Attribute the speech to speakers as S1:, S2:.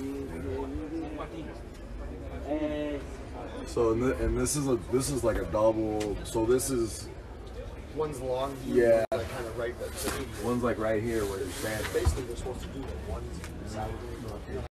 S1: So and this is like a double. So this is
S2: one's long.
S1: Yeah.
S2: Like kind of right.
S1: One's like right here where you're standing.
S2: Basically, they're supposed to do that. One's side.